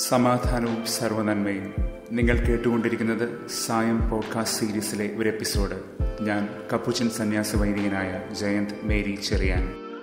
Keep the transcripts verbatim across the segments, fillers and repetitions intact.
സമാധാനവും സർവ്വനന്മയും. നിങ്ങൾ കേട്ടുകൊണ്ടിരിക്കുന്നത് സായം പോഡ്കാസ്റ്റ് സീരീസിലെ ഒരു എപ്പിസോഡ്. ഞാൻ കപ്പുച്ചൻ സന്യാസ വൈദികനായ ജയന്ത് മേരി ചെറിയാൻ.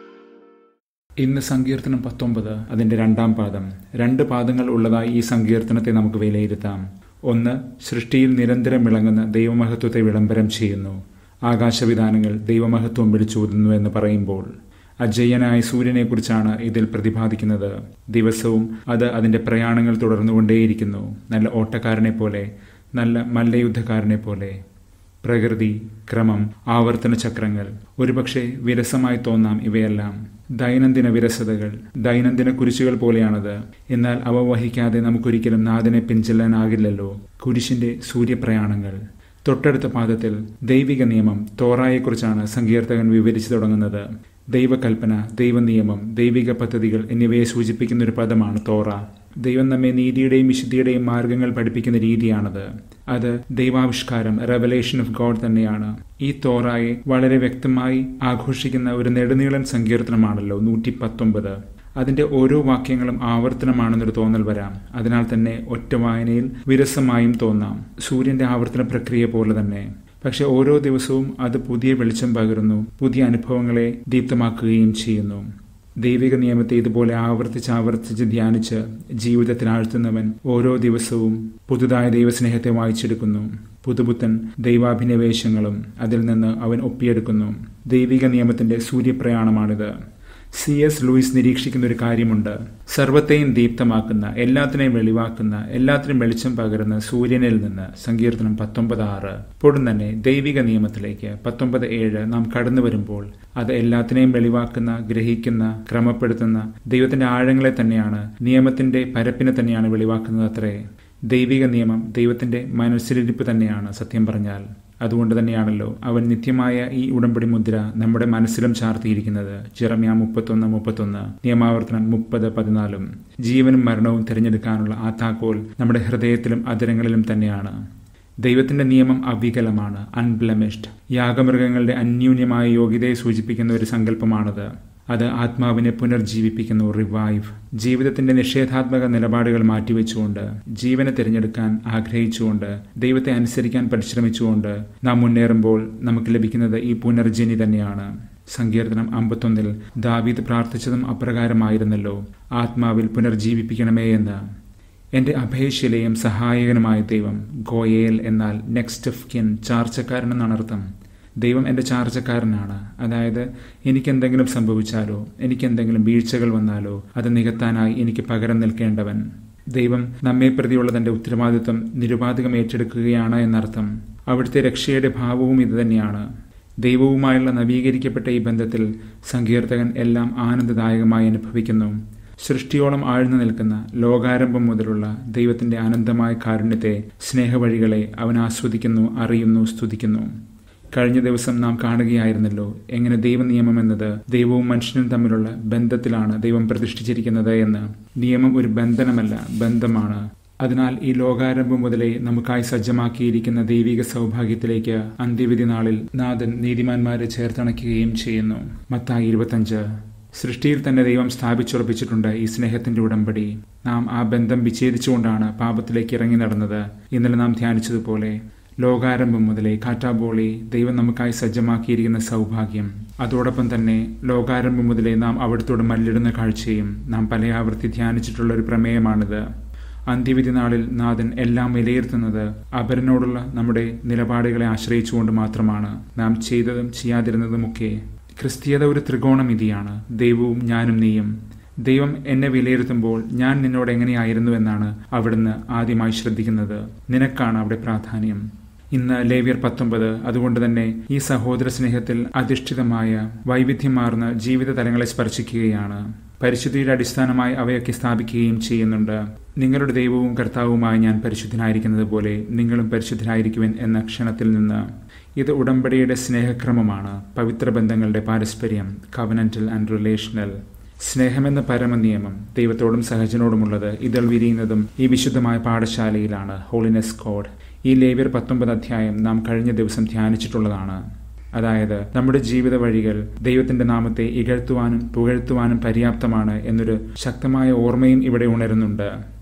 ഇന്ന് സങ്കീർത്തനം പത്തൊമ്പത്, അതിന്റെ രണ്ടാം പാദം. രണ്ട് പാദങ്ങൾ ഉള്ളതായി ഈ സങ്കീർത്തനത്തെ നമുക്ക് വിലയിരുത്താം. ഒന്ന്, സൃഷ്ടിയിൽ നിരന്തരം വിളങ്ങുന്ന ദൈവമഹത്വത്തെ വിളംബരം ചെയ്യുന്നു. ആകാശവിധാനങ്ങൾ ദൈവമഹത്വം വിളിച്ചോതുന്നു എന്ന് പറയുമ്പോൾ അജയ്യനായ സൂര്യനെക്കുറിച്ചാണ് ഇതിൽ പ്രതിപാദിക്കുന്നത്. ദിവസവും അത് അതിന്റെ പ്രയാണങ്ങൾ തുടർന്നുകൊണ്ടേയിരിക്കുന്നു. നല്ല ഓട്ടക്കാരനെ പോലെ, നല്ല മല്ലയുദ്ധക്കാരനെ പോലെ. പ്രകൃതി, ക്രമം, ആവർത്തന ചക്രങ്ങൾ. ഒരുപക്ഷെ വിരസമായി തോന്നാം ഇവയെല്ലാം. ദൈനംദിന വിരസതകൾ, ദൈനംദിന കുരിശുകൾ പോലെയാണത്. എന്നാൽ അവ വഹിക്കാതെ നമുക്കൊരിക്കലും നാഥനെ പിൻചെല്ലാനാകില്ലല്ലോ. കുരിശിന്റെ സൂര്യപ്രയാണങ്ങൾ. തൊട്ടടുത്ത പാദത്തിൽ ദൈവിക നിയമം തോറായെക്കുറിച്ചാണ് സങ്കീർത്തകൻ വിവരിച്ചു തുടങ്ങുന്നത്. ദൈവകൽപ്പന, ദൈവനിയമം, ദൈവിക പദ്ധതികൾ എന്നിവയെ സൂചിപ്പിക്കുന്ന ഒരു പദമാണ് തോറ. ദൈവം നമ്മെ നീതിയുടെയും വിശുദ്ധിയുടെയും മാർഗങ്ങൾ പഠിപ്പിക്കുന്ന രീതിയാണത്. അത് ദൈവാവിഷ്കാരം, റെവലേഷൻ ഓഫ് ഗോഡ് തന്നെയാണ്. ഈ തോറായെ വളരെ വ്യക്തമായി ആഘോഷിക്കുന്ന ഒരു നെടുനീളൻ സങ്കീർത്തനമാണല്ലോ നൂറ്റി പത്തൊമ്പത്. അതിന്റെ ഓരോ വാക്യങ്ങളും ആവർത്തനമാണെന്നൊരു തോന്നൽ വരാം. അതിനാൽ തന്നെ ഒറ്റ വായനയിൽ വിരസമായും തോന്നാം. സൂര്യന്റെ ആവർത്തന പ്രക്രിയ പോലെ തന്നെ. പക്ഷെ ഓരോ ദിവസവും അത് പുതിയ വെളിച്ചം പകരുന്നു, പുതിയ അനുഭവങ്ങളെ ദീപ്തമാക്കുകയും ചെയ്യുന്നു. ദൈവിക നിയമത്തെ ഇതുപോലെ ആവർത്തിച്ച് ആവർത്തിച്ച് ധ്യാനിച്ച് ജീവിതത്തിൽ ആഴ്ത്തുന്നവൻ ഓരോ ദിവസവും പുതുതായ ദൈവസ്നേഹത്തെ വായിച്ചെടുക്കുന്നു. പുതുപുത്തൻ ദൈവാഭിനിവേശങ്ങളും അതിൽ നിന്ന് അവൻ ഒപ്പിയെടുക്കുന്നു. ദൈവിക നിയമത്തിന്റെ സൂര്യപ്രയാണമാണിത്. സി എസ് ലൂയിസ് നിരീക്ഷിക്കുന്ന ഒരു കാര്യമുണ്ട്. സർവത്തെയും ദീപ്തമാക്കുന്ന, എല്ലാത്തിനെയും വെളിവാക്കുന്ന, എല്ലാത്തിനും വെളിച്ചം പകരുന്ന സൂര്യനിൽ നിന്ന് സങ്കീർത്തനം പത്തൊമ്പത് ആറ് പൊടും തന്നെ ദൈവിക നിയമത്തിലേക്ക് പത്തൊമ്പത് ഏഴ് നാം കടന്നു വരുമ്പോൾ അത് എല്ലാത്തിനെയും വെളിവാക്കുന്ന, ഗ്രഹിക്കുന്ന, ക്രമപ്പെടുത്തുന്ന ദൈവത്തിന്റെ ആഴങ്ങളെ തന്നെയാണ്, നിയമത്തിന്റെ പരപ്പിനെ തന്നെയാണ് വെളിവാക്കുന്നത് അത്രേ. ദൈവിക നിയമം ദൈവത്തിന്റെ മനസ്സിലിരിപ്പ് തന്നെയാണ് സത്യം പറഞ്ഞാൽ. അതുകൊണ്ട് തന്നെയാണല്ലോ അവൻ നിത്യമായ ഈ ഉടമ്പടി മുദ്ര നമ്മുടെ മനസ്സിലും ചാർത്തിയിരിക്കുന്നത്. ജെറമ്യ മുപ്പത്തൊന്ന് മുപ്പത്തൊന്ന്, നിയമാവർത്തനം മുപ്പത് പതിനാലും. ജീവനും മരണവും തിരഞ്ഞെടുക്കാനുള്ള ആ താക്കോൽ നമ്മുടെ ഹൃദയത്തിലും അധരങ്ങളിലും തന്നെയാണ്. ദൈവത്തിന്റെ നിയമം അവികലമാണ്, അൺബ്ലെമിഷ്ഡ്. യാഗമൃഗങ്ങളുടെ അന്യൂന്യമായ യോഗ്യതയെ സൂചിപ്പിക്കുന്ന ഒരു സങ്കല്പമാണത്. അത് ആത്മാവിനെ പുനർജീവിപ്പിക്കുന്നു, റിവൈവ്. ജീവിതത്തിന്റെ നിഷേധാത്മക നിലപാടുകൾ മാറ്റിവെച്ചുകൊണ്ട്, ജീവനെ തിരഞ്ഞെടുക്കാൻ ആഗ്രഹിച്ചുകൊണ്ട്, ദൈവത്തെ അനുസരിക്കാൻ പരിശ്രമിച്ചുകൊണ്ട് നാം മുന്നേറുമ്പോൾ നമുക്ക് ലഭിക്കുന്നത് ഈ പുനർജനി തന്നെയാണ്. സങ്കീർത്തനം അമ്പത്തൊന്നിൽ ദാവീദ് പ്രാർത്ഥിച്ചതും അപ്രകാരമായിരുന്നല്ലോ, ആത്മാവിൽ പുനർജീവിപ്പിക്കണമേ എന്ന്. എന്റെ അഭയശിലയും സഹായകനുമായ ദൈവം. ഗോയേൽ എന്നാൽ നെക്സ്റ്റ് ഓഫ് കിൻ, ചാർച്ചക്കാരനെന്നാണ് അർത്ഥം. ദൈവം എൻ്റെ ചാർച്ചക്കാരനാണ്. അതായത് എനിക്കെന്തെങ്കിലും സംഭവിച്ചാലോ, എനിക്കെന്തെങ്കിലും വീഴ്ചകൾ വന്നാലോ അത് നികത്താനായി എനിക്ക് പകരം നിൽക്കേണ്ടവൻ. ദൈവം നമ്മെ പ്രതിയുള്ള തന്റെ ഉത്തരവാദിത്വം നിരുപാധികം ഏറ്റെടുക്കുകയാണ് എന്നർത്ഥം. അവിടുത്തെ രക്ഷയുടെ ഭാവവും ഇതുതന്നെയാണ്. ദൈവവുമായുള്ള നവീകരിക്കപ്പെട്ട ഈ ബന്ധത്തിൽ സങ്കീർത്തകൻ എല്ലാം ആനന്ദദായകമായി അനുഭവിക്കുന്നു. സൃഷ്ടിയോളം ആഴ്ന്നു നിൽക്കുന്ന, ലോകാരംഭം മുതലുള്ള ദൈവത്തിന്റെ അനന്തമായ കാരുണ്യത്തെ, സ്നേഹവഴികളെ അവൻ ആസ്വദിക്കുന്നു, അറിയുന്നു, സ്തുതിക്കുന്നു. കഴിഞ്ഞ ദിവസം നാം കാണുകയായിരുന്നല്ലോ എങ്ങനെ ദൈവനിയമം എന്നത് ദൈവവും മനുഷ്യനും തമ്മിലുള്ള ബന്ധത്തിലാണ് ദൈവം പ്രതിഷ്ഠിച്ചിരിക്കുന്നത് എന്ന്. നിയമം ഒരു ബന്ധനമല്ല, ബന്ധമാണ്. അതിനാൽ ഈ ലോകാരംഭം മുതലേ നമുക്കായി സജ്ജമാക്കിയിരിക്കുന്ന ദൈവിക സൗഭാഗ്യത്തിലേക്ക് അന്ത്യവിധി നാളിൽ നാഥൻ നീതിമാന്മാരെ ചേർത്തണയ്ക്കുകയും ചെയ്യുന്നു. മത്തായി ഇരുപത്തഞ്ച്. സൃഷ്ടിയിൽ തന്നെ ദൈവം സ്ഥാപിച്ചുറപ്പിച്ചിട്ടുണ്ട് ഈ സ്നേഹത്തിന്റെ ഉടമ്പടി. നാം ആ ബന്ധം വിച്ഛേദിച്ചുകൊണ്ടാണ് പാപത്തിലേക്ക് ഇറങ്ങി നടന്നത്. ഇന്നലെ നാം ധ്യാനിച്ചതുപോലെ ലോകാരംഭം മുതലേ കാറ്റാബോളി ദൈവം നമുക്കായി സജ്ജമാക്കിയിരിക്കുന്ന സൗഭാഗ്യം. അതോടൊപ്പം തന്നെ ലോകാരംഭം മുതലേ നാം അവിടത്തോട് മല്ലിടുന്ന കാഴ്ചയും നാം പലയാവർത്തി ധ്യാനിച്ചിട്ടുള്ള ഒരു പ്രമേയമാണിത്. അന്ത്യവിധി നാളിൽ നാഥൻ എല്ലാം വിലയിരുത്തുന്നത് അപരനോടുള്ള നമ്മുടെ നിലപാടുകളെ ആശ്രയിച്ചുകൊണ്ട് മാത്രമാണ്. നാം ചെയ്തതും ചെയ്യാതിരുന്നതുമൊക്കെ. ക്രിസ്തീയത ഒരു ത്രികോണമിതിയാണ്, ദൈവവും ഞാനും നീയും. ദൈവം എന്നെ വിലയിരുത്തുമ്പോൾ ഞാൻ നിന്നോട് എങ്ങനെയായിരുന്നു എന്നാണ് അവിടുന്ന് ആദ്യമായി ശ്രദ്ധിക്കുന്നത്. നിനക്കാണ് അവിടെ പ്രാധാന്യം. ഇന്ന് ലേവ്യർ പത്തൊമ്പത് അതുകൊണ്ട് തന്നെ ഈ സഹോദര സ്നേഹത്തിൽ അധിഷ്ഠിതമായ വൈവിധ്യമാർന്ന ജീവിത തലങ്ങളെ സ്പർശിക്കുകയാണ്. പരിശുദ്ധിയുടെ അടിസ്ഥാനമായി അവയൊക്കെ സ്ഥാപിക്കുകയും ചെയ്യുന്നുണ്ട്. നിങ്ങളുടെ ദൈവവും കർത്താവുമായി ഞാൻ പരിശുദ്ധനായിരിക്കുന്നത് പോലെ നിങ്ങളും പരിശുദ്ധനായിരിക്കുവിൻ എന്ന ക്ഷണത്തിൽ നിന്ന്. ഇത് ഉടമ്പടിയുടെ സ്നേഹക്രമമാണ്, പവിത്ര ബന്ധങ്ങളുടെ പാരസ്പര്യം, കവനന്റൽ ആൻഡ് റിലേഷണൽ. സ്നേഹമെന്ന പരമനിയമം ദൈവത്തോടും സഹജനോടുമുള്ളത് ഇതൾ വിരിയുന്നതും ഈ വിശുദ്ധമായ പാഠശാലയിലാണ്, ഹോളിനെസ് കോഡ്. ഈ ലേവ്യർ പത്തൊമ്പത് അധ്യായം നാം കഴിഞ്ഞ ദിവസം ധ്യാനിച്ചിട്ടുള്ളതാണ്. അതായത് നമ്മുടെ ജീവിത വഴികൾ ദൈവത്തിന്റെ നാമത്തെ ഇകഴ്ത്തുവാനും പുകഴ്ത്തുവാനും പര്യാപ്തമാണ് എന്നൊരു ശക്തമായ ഓർമ്മയും ഇവിടെ ഉണരുന്നുണ്ട്.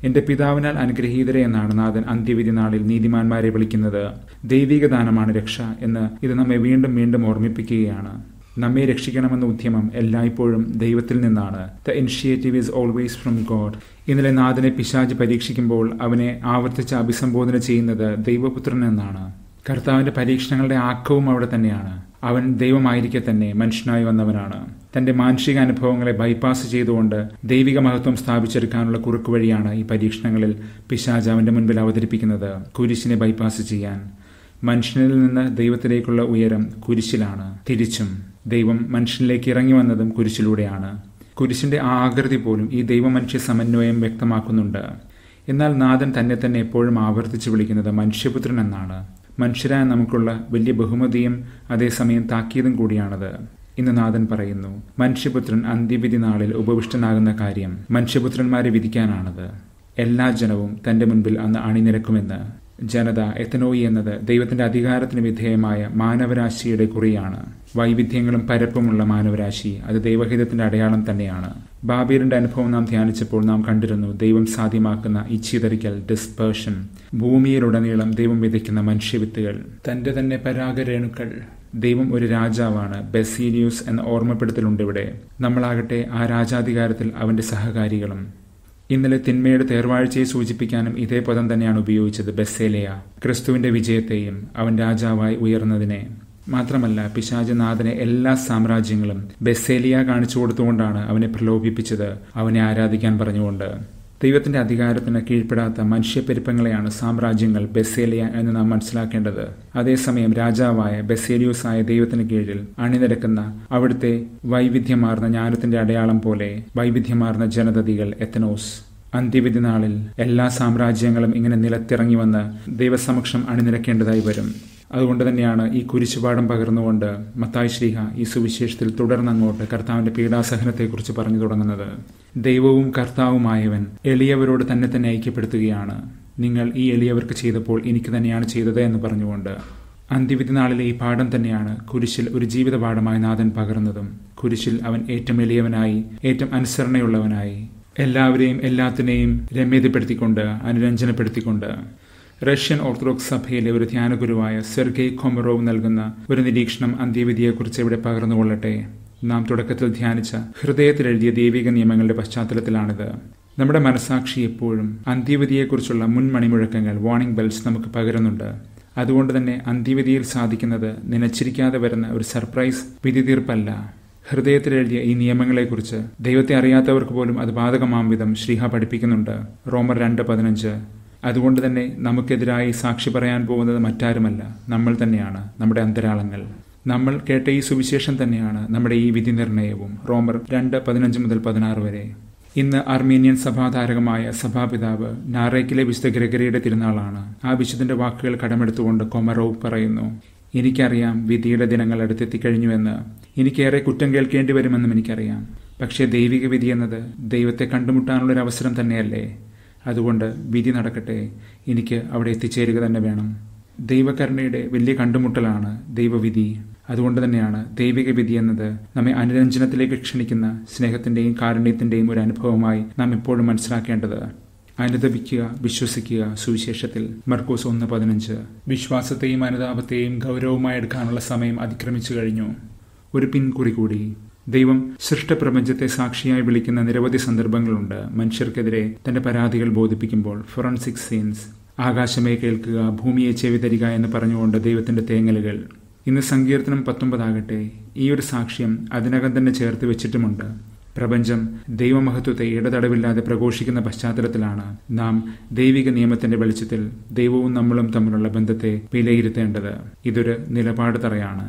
എന്റെ പിതാവിനാൽ അനുഗ്രഹീതരെ എന്നാണ് നാഥൻ അന്ത്യവിധി നാളിൽ നീതിമാന്മാരെ വിളിക്കുന്നത്. ദൈവിക ദാനമാണ് രക്ഷ എന്ന് ഇത് നമ്മെ വീണ്ടും വീണ്ടും ഓർമ്മിപ്പിക്കുകയാണ്. നമ്മെ രക്ഷിക്കണമെന്ന ഉദ്യമം എല്ലായ്പ്പോഴും ദൈവത്തിൽ നിന്നാണ്. The initiative is always from God. ഇന്നലെ നാഥനെ പിശാച് പരീക്ഷിക്കുമ്പോൾ അവനെ ആവർത്തിച്ച് അഭിസംബോധന ചെയ്യുന്നത് ദൈവപുത്രൻ എന്നാണ്. കർത്താവിന്റെ പരീക്ഷണങ്ങളുടെ ആക്കവും അവിടെ തന്നെയാണ്. അവൻ ദൈവമായിരിക്കെ തന്നെ മനുഷ്യനായി വന്നവനാണ്. തന്റെ മാനുഷിക അനുഭവങ്ങളെ ബൈപ്പാസ് ചെയ്തുകൊണ്ട് ദൈവിക മഹത്വം സ്ഥാപിച്ചെടുക്കാനുള്ള കുറുക്കുവഴിയാണ് ഈ പരീക്ഷണങ്ങളിൽ പിശാച് അവന്റെ മുൻപിൽ അവതരിപ്പിക്കുന്നത്. കുരിശിനെ ബൈപ്പാസ് ചെയ്യാൻ. മനുഷ്യനിൽ നിന്ന് ദൈവത്തിലേക്കുള്ള ഉയരം കുരിശിലാണ്. തിരിച്ചും ദൈവം മനുഷ്യനിലേക്ക് ഇറങ്ങി വന്നതും കുരിശിലൂടെയാണ്. കുരിശിന്റെ ആ ആകൃതി പോലും ഈ ദൈവമനുഷ്യ സമന്വയം വ്യക്തമാക്കുന്നുണ്ട്. എന്നാൽ നാഥൻ തന്നെ തന്നെ എപ്പോഴും ആവർത്തിച്ചു വിളിക്കുന്നത് മനുഷ്യപുത്രൻ എന്നാണ്. മനുഷ്യരായ നമുക്കുള്ള വലിയ ബഹുമതിയും അതേസമയം താക്കീതും കൂടിയാണത്. ഇന്ന് നാഥൻ പറയുന്നു, മനുഷ്യപുത്രൻ അന്ത്യവിധി നാളിൽ ഉപവിഷ്ടനാകുന്ന കാര്യം മനുഷ്യപുത്രന്മാരെ വിധിക്കാനാണത്. എല്ലാ ജനവും തന്റെ മുൻപിൽ അന്ന് അണിനിരക്കുമെന്ന്. ജനത എത്തനോയി എന്നത് ദൈവത്തിന്റെ അധികാരത്തിന് വിധേയമായ മാനവരാശിയുടെ കുറിയാണ്. വൈവിധ്യങ്ങളും പരപ്പുമുള്ള മാനവരാശി അത് ദൈവഹിതത്തിന്റെ അടയാളം തന്നെയാണ്. ബാബേലിന്റെ അനുഭവം നാം ധ്യാനിച്ചപ്പോൾ നാം കണ്ടിരുന്നു ദൈവം സാധ്യമാക്കുന്ന ഈ ചിതറിക്കൽ, ഡിസ്പേർഷൻ. ഭൂമിയിലുടനീളം ദൈവം വിതയ്ക്കുന്ന മനുഷ്യവിത്തുകൾ, തന്റെ തന്നെ പരാഗരേണുക്കൾ. ദൈവം ഒരു രാജാവാണ്. ബെസീലിയൂസ് എന്ന ഓർമ്മപ്പെടുത്തലുണ്ട് ഇവിടെ. നമ്മളാകട്ടെ ആ രാജാധികാരത്തിൽ അവന്റെ സഹകാരികളും. ഇന്നലെ തിന്മയുടെ തേർവാഴ്ചയെ സൂചിപ്പിക്കാനും ഇതേ പദം തന്നെയാണ് ഉപയോഗിച്ചത്, ബെസേലിയ. ക്രിസ്തുവിന്റെ വിജയത്തെയും അവൻ രാജാവായി ഉയർന്നതിനെ. മാത്രമല്ല പിശാചനാഥനെ എല്ലാ സാമ്രാജ്യങ്ങളും ബെസേലിയ കാണിച്ചു കൊടുത്തുകൊണ്ടാണ് അവനെ പ്രലോഭിപ്പിച്ചത്, അവനെ ആരാധിക്കാൻ പറഞ്ഞുകൊണ്ട്. ദൈവത്തിന്റെ അധികാരത്തിന് കീഴ്പ്പെടാത്ത മനുഷ്യപ്പെരുപ്പങ്ങളെയാണ് സാമ്രാജ്യങ്ങൾ, ബെസേലിയ എന്ന് നാം മനസ്സിലാക്കേണ്ടത്. അതേസമയം രാജാവായ ബെസേലിയൂസായ ദൈവത്തിന് കീഴിൽ അണിനിരക്കുന്ന അവിടുത്തെ വൈവിധ്യമാർന്ന ജ്ഞാനത്തിന്റെ അടയാളം പോലെ വൈവിധ്യമാർന്ന ജനതതികൾ, എത്തനോസ്. അന്ത്യവിധി നാളിൽ എല്ലാ സാമ്രാജ്യങ്ങളും ഇങ്ങനെ നിലത്തിറങ്ങി വന്ന് ദൈവസമക്ഷം അണിനിരക്കേണ്ടതായി വരും. അതുകൊണ്ട് തന്നെയാണ് ഈ കുരിശുപാഠം പകർന്നുകൊണ്ട് മത്തായി ശ്ലീഹ ഈ സുവിശേഷത്തിൽ തുടർന്നങ്ങോട്ട് കർത്താവിന്റെ പീഡാസഹനത്തെക്കുറിച്ച് പറഞ്ഞു തുടങ്ങുന്നത്. ദൈവവും കർത്താവുമായവൻ എളിയവരോട് തന്നെ തന്നെ ഐക്യപ്പെടുത്തുകയാണ്. നിങ്ങൾ ഈ എളിയവർക്ക് ചെയ്തപ്പോൾ എനിക്ക് തന്നെയാണ് ചെയ്തത് എന്ന് പറഞ്ഞുകൊണ്ട്. അന്ത്യവിധി നാളിലെ ഈ പാഠം തന്നെയാണ് കുരിശിൽ ഒരു ജീവിത പാഠമായി നാഥൻ പകർന്നതും. കുരിശിൽ അവൻ ഏറ്റവും എളിയവനായി, ഏറ്റവും അനുസരണയുള്ളവനായി, എല്ലാവരെയും എല്ലാത്തിനെയും രമ്യതപ്പെടുത്തിക്കൊണ്ട്, അനുരഞ്ജനപ്പെടുത്തിക്കൊണ്ട്. റഷ്യൻ ഓർത്തഡോക്സ് സഭയിലെ ഒരു ധ്യാനഗുരുവായ സെർഗേയ് കൊമറോവ് നൽകുന്ന ഒരു നിരീക്ഷണം അന്ത്യവിധിയെക്കുറിച്ച് ഇവിടെ പകർന്നുകൊള്ളട്ടെ. നാം തുടക്കത്തിൽ ധ്യാനിച്ച ഹൃദയത്തിലെഴുതിയ ദൈവിക നിയമങ്ങളുടെ പശ്ചാത്തലത്തിലാണിത്. നമ്മുടെ മനസാക്ഷി എപ്പോഴും അന്ത്യവിധിയെക്കുറിച്ചുള്ള മുൻമണിമുഴക്കങ്ങൾ, വാർണിംഗ് ബെൽസ് നമുക്ക് പകരുന്നുണ്ട്. അതുകൊണ്ട് തന്നെ അന്ത്യവിധിയിൽ സാധിക്കുന്നത് നനച്ചിരിക്കാതെ വരുന്ന ഒരു സർപ്രൈസ് വിധി തീർപ്പല്ല. ഹൃദയത്തിലെഴുതിയ ഈ നിയമങ്ങളെക്കുറിച്ച് ദൈവത്തെ അറിയാത്തവർക്ക് പോലും അത് ബാധകമാം വിധം ശ്രീഹ പഠിപ്പിക്കുന്നുണ്ട്. റോമർ രണ്ട് പതിനഞ്ച്. അതുകൊണ്ട് തന്നെ നമുക്കെതിരായി സാക്ഷി പറയാൻ പോകുന്നത് മറ്റാരുമല്ല, നമ്മൾ തന്നെയാണ്, നമ്മുടെ അന്തരാളങ്ങൾ. നമ്മൾ കേട്ട ഈ സുവിശേഷം തന്നെയാണ് നമ്മുടെ ഈ വിധി നിർണയവും. റോമർ രണ്ട് പതിനഞ്ച് മുതൽ പതിനാറ് വരെ. ഇന്ന് അർമീനിയൻ സഭാധാരകമായ സഭാപിതാവ് നാറേക്കിലെ വിശുദ്ധ ഗ്രെഗറിയുടെ തിരുനാളാണ്. ആ വിശുദ്ധന്റെ വാക്കുകൾ കടമെടുത്തുകൊണ്ട് കൊമറോവ് പറയുന്നു, എനിക്കറിയാം വിധിയുടെ ദിനങ്ങൾ അടുത്തെത്തിക്കഴിഞ്ഞുവെന്ന്. എനിക്കേറെ കുറ്റം കേൾക്കേണ്ടി വരുമെന്നും എനിക്കറിയാം. പക്ഷേ ദൈവിക വിധി എന്നത് ദൈവത്തെ കണ്ടുമുട്ടാനുള്ളൊരു അവസരം തന്നെയല്ലേ. അതുകൊണ്ട് വിധി നടക്കട്ടെ, എനിക്ക് അവിടെ എത്തിച്ചേരുക തന്നെ വേണം. ദൈവകരുണയുടെ വലിയ കണ്ടുമുട്ടലാണ് ദൈവവിധി. അതുകൊണ്ട് തന്നെയാണ് ദൈവിക വിധി എന്നത് നമ്മെ അനുരഞ്ജനത്തിലേക്ക് ക്ഷണിക്കുന്ന സ്നേഹത്തിന്റെയും കാരുണ്യത്തിന്റെയും ഒരു അനുഭവമായി നാം എപ്പോഴും മനസ്സിലാക്കേണ്ടത്. അനുദപിക്കുക, വിശ്വസിക്കുക. സുവിശേഷത്തിൽ മർക്കോസ് ഒന്ന് പതിനഞ്ച്. വിശ്വാസത്തെയും അനുതാപത്തെയും ഗൗരവമായി എടുക്കാനുള്ള സമയം അതിക്രമിച്ചു കഴിഞ്ഞു. ഒരു പിൻകുറി കൂടി. ദൈവം സൃഷ്ടപ്രപഞ്ചത്തെ സാക്ഷിയായി വിളിക്കുന്ന നിരവധി സന്ദർഭങ്ങളുണ്ട്. മനുഷ്യർക്കെതിരെ തന്റെ പരാതികൾ ബോധിപ്പിക്കുമ്പോൾ ഫോറൻസിക് സീൻസ്. ആകാശമേ കേൾക്കുക, ഭൂമിയെ ചെവിതരിക എന്ന് പറഞ്ഞുകൊണ്ട് ദൈവത്തിന്റെ തേങ്ങലുകൾ. ഇന്ന് സങ്കീർത്തനം പത്തൊമ്പതാകട്ടെ ഈ ഒരു സാക്ഷ്യം അതിനകം തന്നെ ചേർത്ത് വെച്ചിട്ടുമുണ്ട്. പ്രപഞ്ചം ദൈവമഹത്വത്തെ ഇടതടവില്ലാതെ പ്രഘോഷിക്കുന്ന പശ്ചാത്തലത്തിലാണ് നാം ദൈവിക നിയമത്തിന്റെ വെളിച്ചത്തിൽ ദൈവവും നമ്മളും തമ്മിലുള്ള ബന്ധത്തെ വിലയിരുത്തേണ്ടത്. ഇതൊരു നിലപാട് തറയാണ്.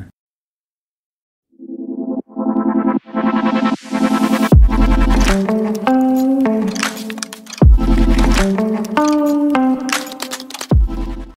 Thank you.